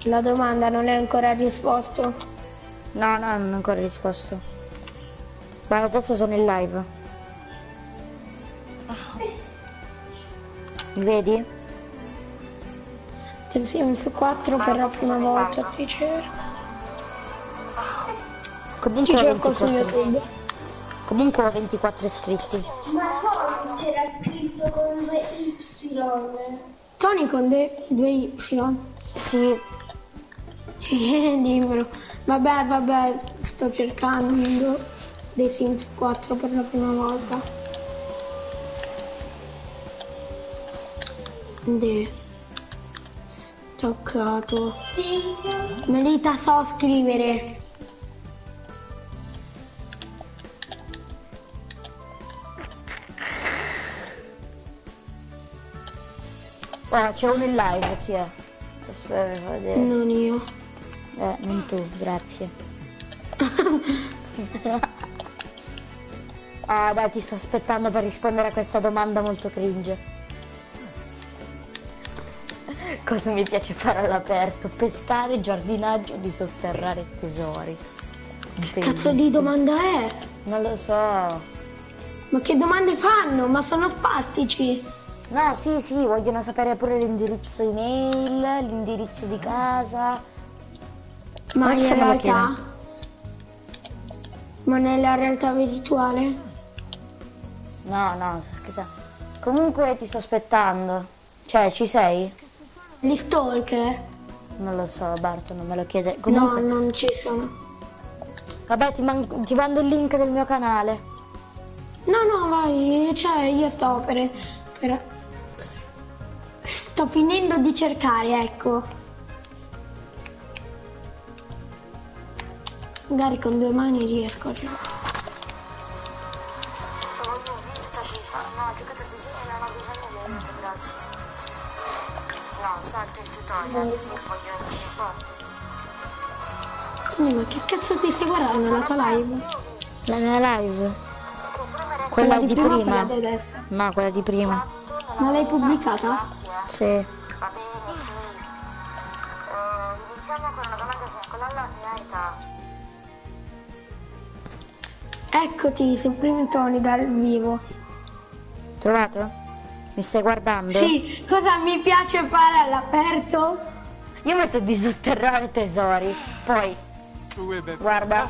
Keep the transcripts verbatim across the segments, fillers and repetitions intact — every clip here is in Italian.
La domanda non è ancora risposto? No, no, non ho ancora risposto. Ma adesso sono in live. Mi vedi? The Sims quattro per la prima volta ti cerco. Comunque Ti ho cerco su ventiquattro. YouTube. Comunque ho ventiquattro iscritti. Ma no, c'era scritto con due Y. Tony con de due Y. Sì. Dimmelo. Vabbè, vabbè, sto cercando The Sims quattro per la prima volta. De stoccato. Melita, so scrivere. Oh, c'è uno in live, chi è? Aspetta, fammi vedere. Non io. Eh, non tu, grazie. Ah, dai, ti sto aspettando per rispondere a questa domanda molto cringe. Cosa mi piace fare all'aperto? Pescare, giardinaggio, disotterrare tesori. Che cazzo di domanda è? Non lo so. Ma che domande fanno? Ma sono spastici. No, sì, sì, vogliono sapere pure l'indirizzo email, l'indirizzo di casa. Ma in Forse me lo realtà? chiedono. Ma nella realtà virtuale? No, no, scusa. Comunque ti sto aspettando. Cioè, ci sei? Gli stalker? Non lo so, Barto, non me lo chiede. Comunque... No, non ci sono. Vabbè, ti, man- ti mando il link del mio canale. No, no, vai, cioè io sto per... per... Sto finendo di cercare, ecco. Magari con due mani riesco a cercare. Voglio visita FIFA. No, ho giocato così e non ho bisogno di aiuto, grazie. No, salto il tutorial, io voglio essere forte. Sì, ma che cazzo ti stai guardando la tua live? La mia live? Quella, Quella di, di prima o prima? quella di adesso? No, quella di prima. Ma l'hai pubblicata? Sì. Va bene, sì. Eh, iniziamo con una domanda semplice. Con la mia età. Eccoti, sul primo Tony dal vivo. Trovato? Mi stai guardando? Sì, cosa mi piace fare all'aperto? Io metto disotterrare tesori. Poi, guarda.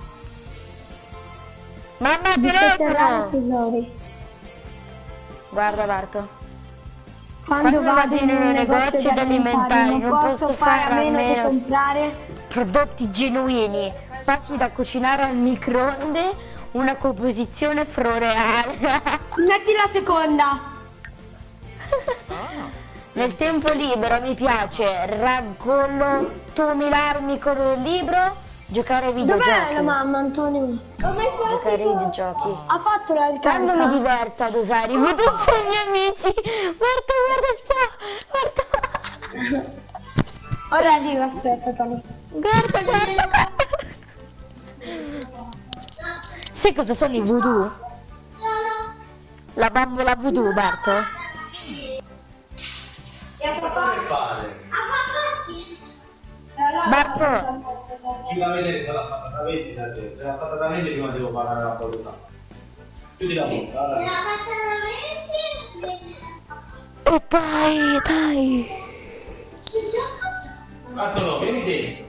Mamma, Disotterrare telefono! tesori. Guarda, Barto. Quando, vado in un negozio di alimentari non posso fare a meno che comprare prodotti genuini, passi da cucinare al microonde, una composizione floreale. Metti la seconda. Nel tempo libero mi piace raggolotomilarmi con il libro, giocare ai videogiochi. Dov'è la mamma, Antonio? Giocare ai videogiochi. Ha fatto la ricarica. Quando mi diverto ad usare i videogiochi ai miei amici. Guarda, guarda, sta. Guarda. Ora arrivo, aspetta, Tony. Guarda, guarda, guarda. Sai cosa sono i voodoo? La bambola voodoo, Barto? Barto, Ci va a vedere se l'ha fatta da venti da te. Se l'ha fatta da venti prima devo parlare la paura. Chiudi la bocca, allora. oh dai, dai. Bartolo, vieni dentro.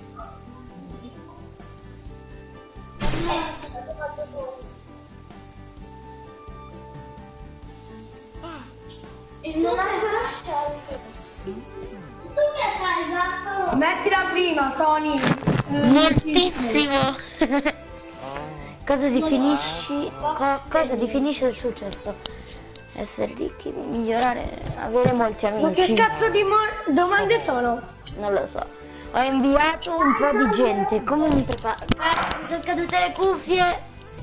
E non avevano scelto. Tu che fai, Marco? Mettila prima, Tony. Moltissimo. Cosa definisci, co- cosa definisce il successo? Essere ricchi, migliorare, avere molti amici. Ma che cazzo di mo- domande sono? Non lo so. Ho inviato un po' di gente. Come mi preparo? Cazzo, mi sono cadute le cuffie.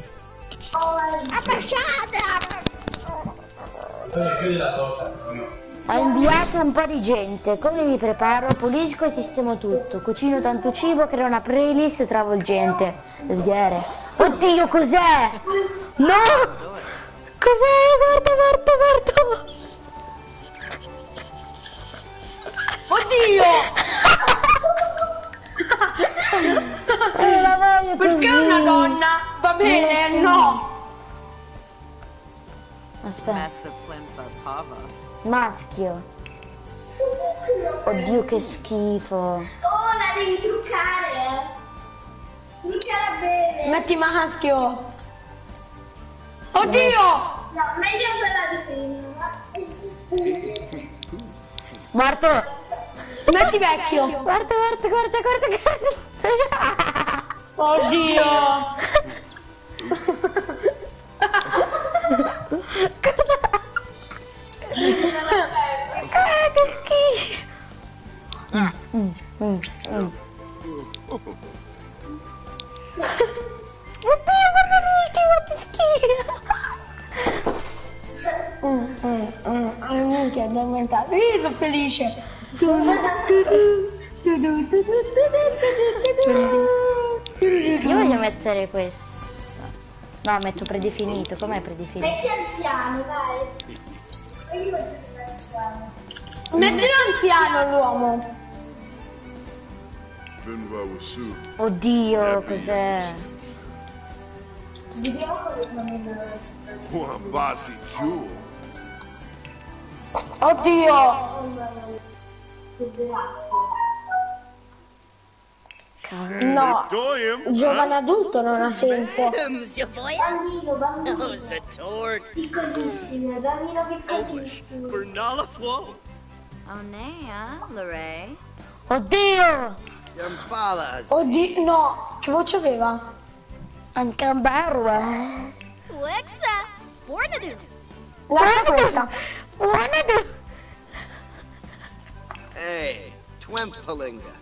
Appasciata! Chiudi la porta. Ho inviato un po' di gente. Come mi preparo? Pulisco e sistemo tutto. Cucino tanto cibo, creo una playlist travolgente. Sghiere. Oddio, cos'è? No! Cos'è? Guarda, guarda, guarda! Oddio! bene, sì. no. Aspetta, Messa Plimsa Pava. maschio. Oddio che schifo. Oh, la devi truccare, eh. Truccala bene. Metti maschio. Oddio! No, meglio quella di prima. Marto! Metti vecchio. Guarda, guarda, guarda, guarda, guarda. Oddio. Ah, che schifo. Mm, mm, mm, mm. Oddio, guarda l'ultimo, che schifo. Mm, mm, mm. Ah, minchia, è addormentato. Io sono felice. Tu, tu, tu, tu, tu, tu, tu, tu, tu. Io voglio mettere questo. No, metto predefinito. Com'è predefinito? Metti anziano, dai. E io metto anziano. Metti l'anziano l'uomo. Oddio, cos'è? Vediamo come fanno. Bossy Jewel. Oddio. Che grasso. No, Doyum. giovane adulto non ha senso. Bambino, bambino. Piccolissimo, bambino piccolissimo. Onea, Lorray. Oddio! Yampalas. Oddio, no, che voce aveva? Anche un barba. Lexa, Bornadu. Lascia questa. Buona. Hey, Twimpalinga.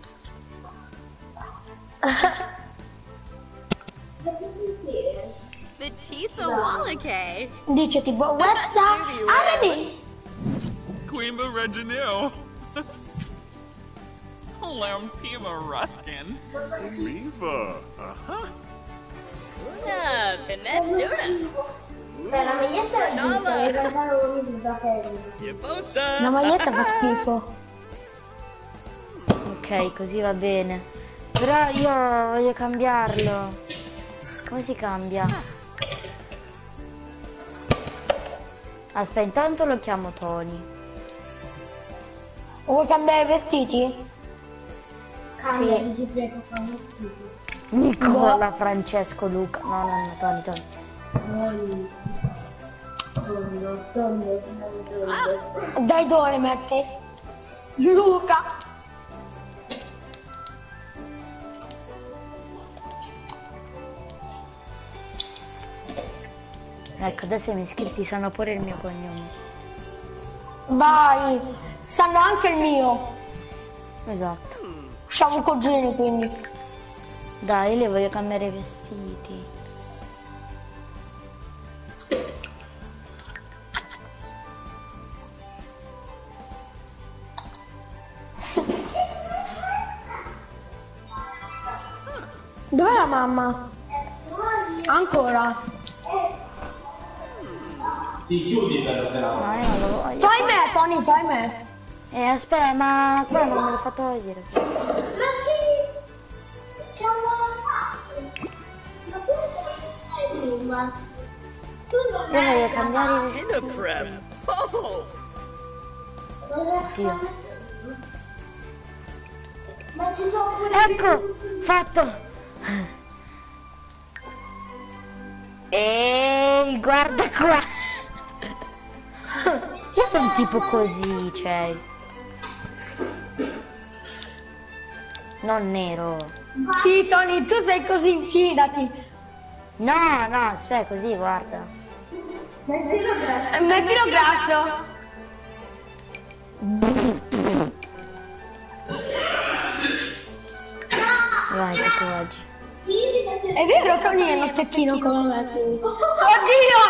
Posso sentire? Betisa Wallake. Dice tipo, what's up? Ah, vedi? Quimba Regineo. Lampima Ruskin. Miva. Uh-huh. Una, Venezuela. Beh, la maglietta è giusta, in realtà non mi da fermo. La maglietta fa schifo. Ok, così va bene. Però io voglio cambiarlo. Come si cambia? Aspetta, intanto lo chiamo Tony. Vuoi cambiare i vestiti? Cambia, Sì. ti prego, fammi schifo. Nicola, Francesco, Luca. No, no, no, Tony, Tony. Non... Tondo, tondo, tondo. Dai dove metti? Luca. Ecco, adesso i miei iscritti sanno pure il mio cognome. Vai. Sanno anche il mio. Esatto. Siamo cugini quindi. Dai, le voglio cambiare i vestiti. Dov'è la mamma? Ancora? Ti chiudi per la serata. No, io non lo voglio. Fai me, Tony, fai me. Eh, aspetta, ma qua non me l'ho fatto togliere. Ma che... Che non l'ho fatto? Ma questo è prima. Tu non Io voglio cambiare i vestiti. Cosa Dio. Ma ci sono pure... Ecco, fatto. Ehi, guarda qua. Io sono tipo così, cioè. Non nero. Sì, Tony, tu sei così, fidati. No, no, aspetta, così, guarda. Mettilo grasso. Eh, Mettilo grasso. Vai, tatuaggi. Sì, mettilo... È vero, Tony è uno stecchino come me. quindi. Oddio!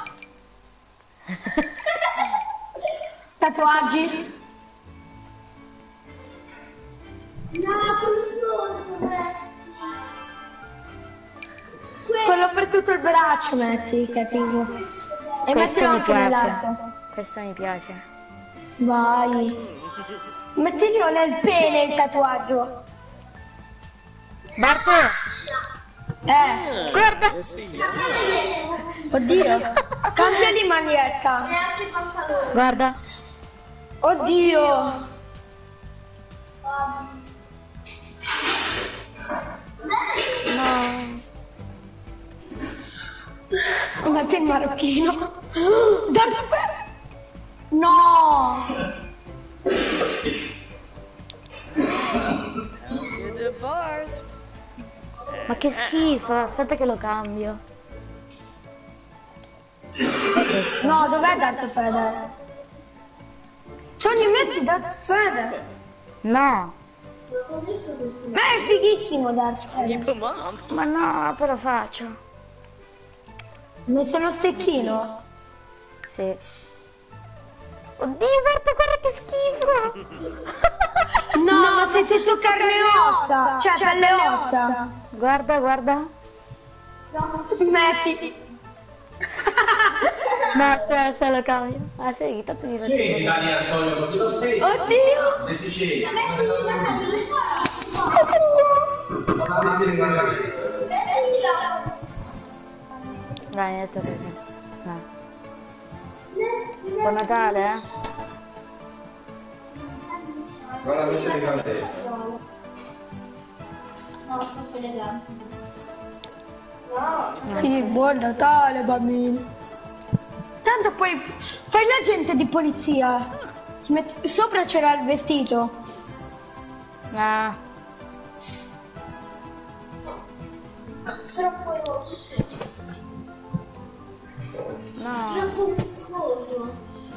Tatuaggi? No, quello sotto, metti. Quello per tutto il braccio metti, capito? E Questo mettilo mi anche piace. nell'altro. Questo mi piace. Vai. Mettilo nel pene il tatuaggio. Barto! Eh, Guarda. oddio. Cambia di maglietta. Neanche i pantaloni. Guarda. Oddio. No. Ma te il marocchino. Darth Vader. No. The bars. Ma che schifo. Aspetta che lo cambio. No, dov'è Darth Vader? Tony, metti Darth Vader. No. Ma è fighissimo Darth Vader. Come on. Ma no, poi lo faccio. Ho messo lo stecchino. Sì. Oddio, guarda, guarda che schifo. No, ma sei tutto carne e ossa. Cioè, pelle e ossa. Guarda, guarda. Metti. No, se, se lo cambio. Ah, sì, tanto mi Sì, vedo. Dani Antonio, così lo sei. Oddio. Le Sicilie. Dai, metto così. No. Buon Natale, eh? Guarda, metti le galette. Sì, buon Natale, bambini. Tanto poi fai l'agente di polizia. Ti metti... Sopra c'era il vestito. No. Troppo rosso. No. Troppo muscoso.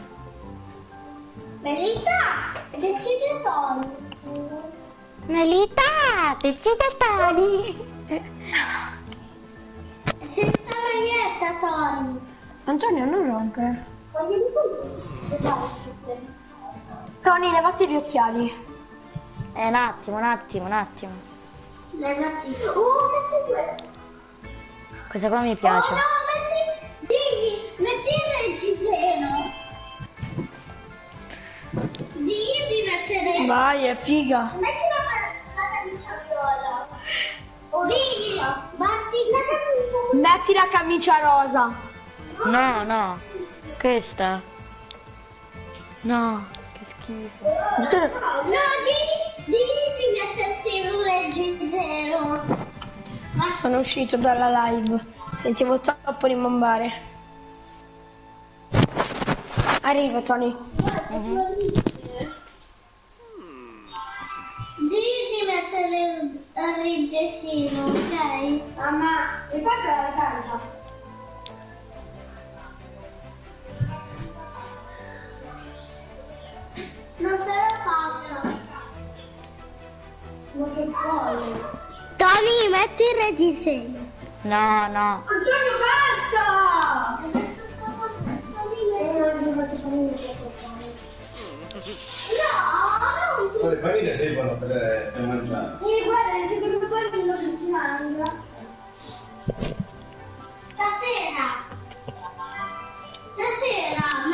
Verità, decide Tony. Melita, decide Tony. Senza maglietta, Tony. Antonio, non rompe. Voglio di più. Tony, levati gli occhiali. Eh, un attimo, un attimo, un attimo. Levati. Oh, metti questo. Questa qua mi Oh piace. no, metti. Digli, metti il reggiseno. Digli di mettere. Vai, è figa. Metti la, la camicia viola. Digli, batti la camicia viola. Metti la camicia rosa. No, no. Questa. No, che schifo. No, digli, digli di mettersi un reggiseno. Sono uscito dalla live. Sentivo troppo rimbombare. Arrivo, Tony. Digli di mettere il reggiseno, ok? Mamma, mi fai la camicia? Non te la faccio. Ma che vuoi? Tony, metti il reggiseno. No, no. Antonio, basta! No, non tu. Le famiglie servono per, per mangiare. E guarda, secondo me non si mangia. Stasera. Stasera.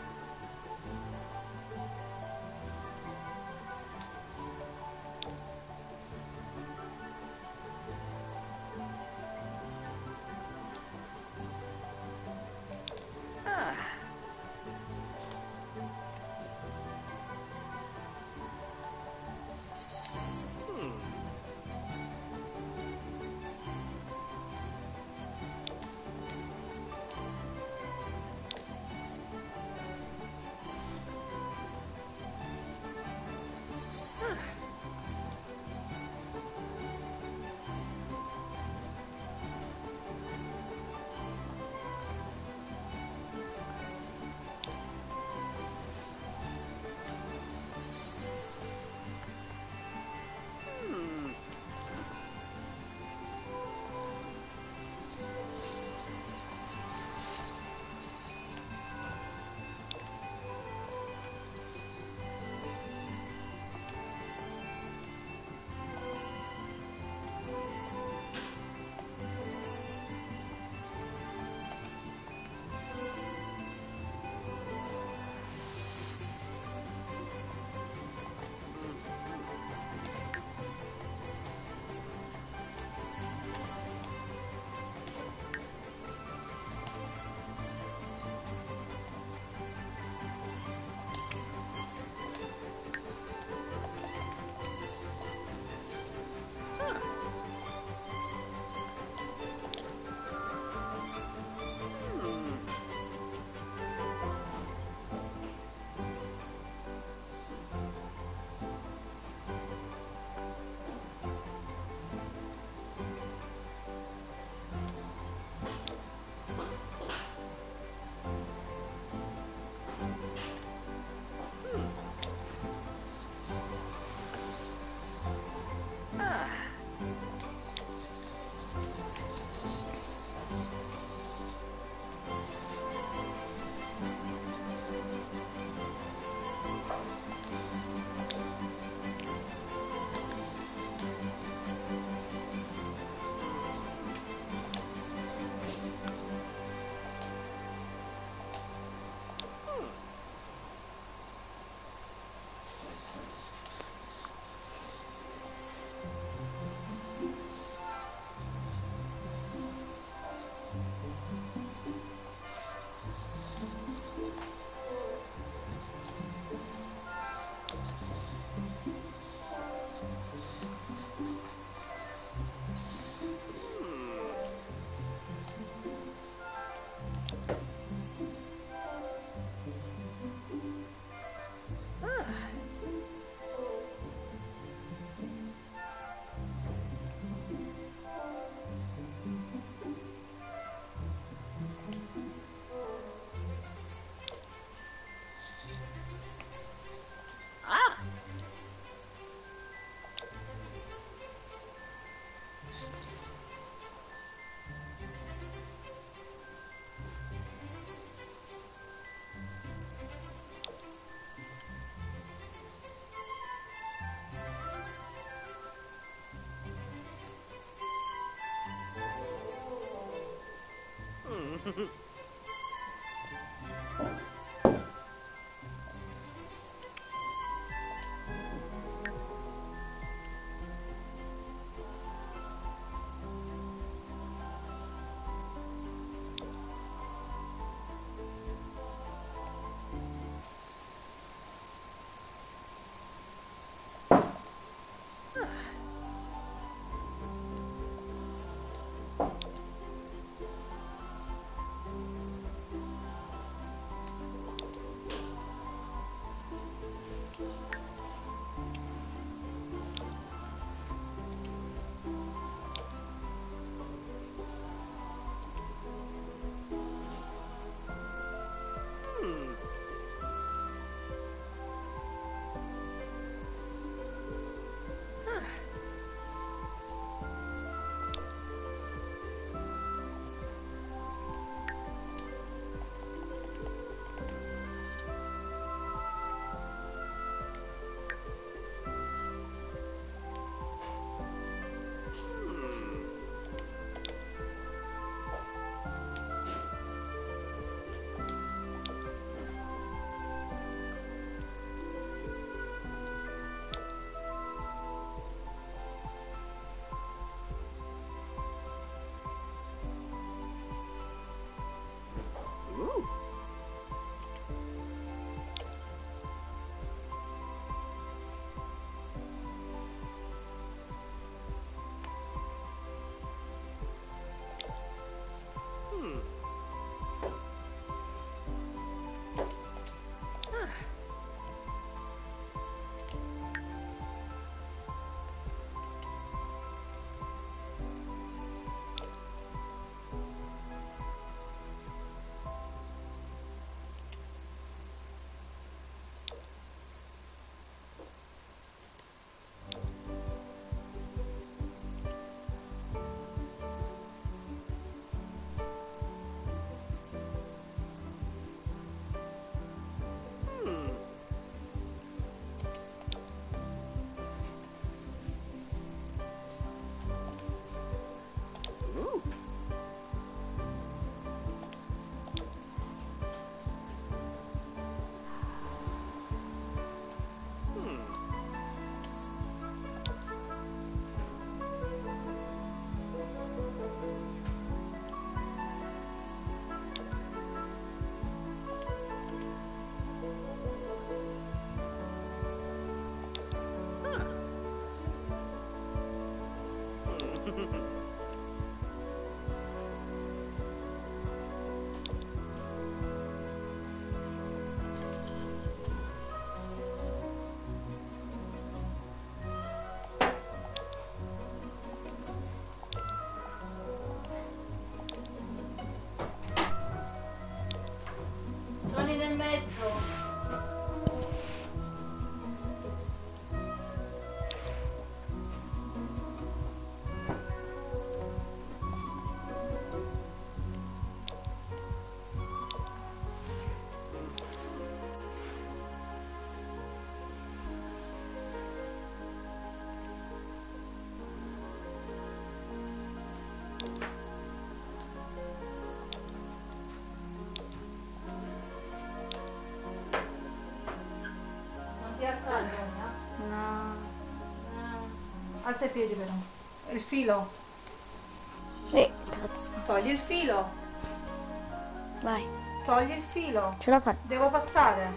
ti alzare, Antonia? No. Alza i piedi però. Il filo. Sì, cazzo. Togli il filo. Vai. Togli il filo. Ce la fai. Devo passare.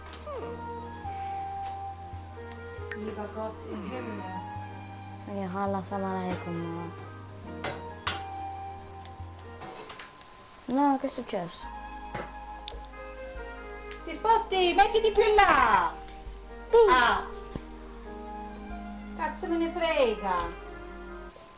Mica corti in himmel. Ja alla sama alaikum. No, che è successo? Ti sposti, mettiti più in là. Ah. Cazzo me ne frega.